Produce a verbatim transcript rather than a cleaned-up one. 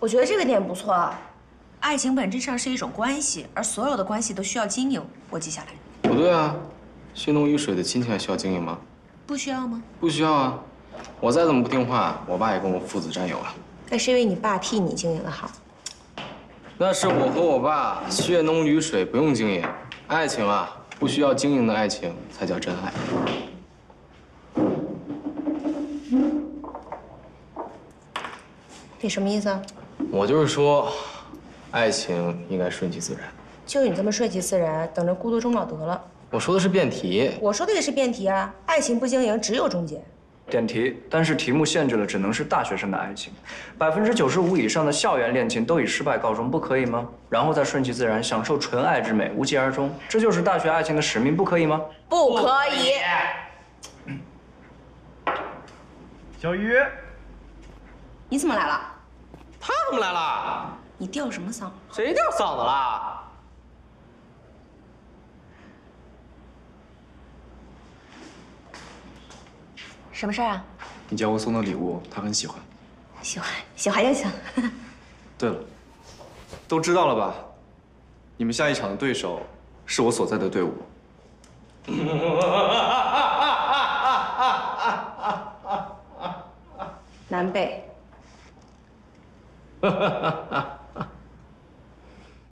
我觉得这个点不错。 爱情本质上是一种关系，而所有的关系都需要经营。我记下来。 不对啊，血浓于水的亲情还需要经营吗？ 不需要吗？ 不需要啊。我再怎么不听话，我爸也跟我父子占有啊。 那是因为你爸替你经营的好。 那是我和我爸血浓于水，不用经营。爱情啊，不需要经营的爱情才叫真爱。 你什么意思啊？ 我就是说，爱情应该顺其自然。 就你这么顺其自然，等着孤独终老得了。 我说的是辩题。 我说的也是辩题啊，爱情不经营，只有终结。 点题，但是题目限制了只能是大学生的爱情，百分之九十五以上的校园恋情都以失败告终，不可以吗？然后再顺其自然，享受纯爱之美，无疾而终，这就是大学爱情的使命，不可以吗？ 不可以。 小鱼， 你怎么来了？ 他怎么来了？ 你吊什么嗓？ 谁掉嗓子了？ 什么事儿啊？ 你叫我送的礼物，他很喜欢。 喜欢，喜欢就行。 对了，都知道了吧？你们下一场的对手是我所在的队伍。 南北。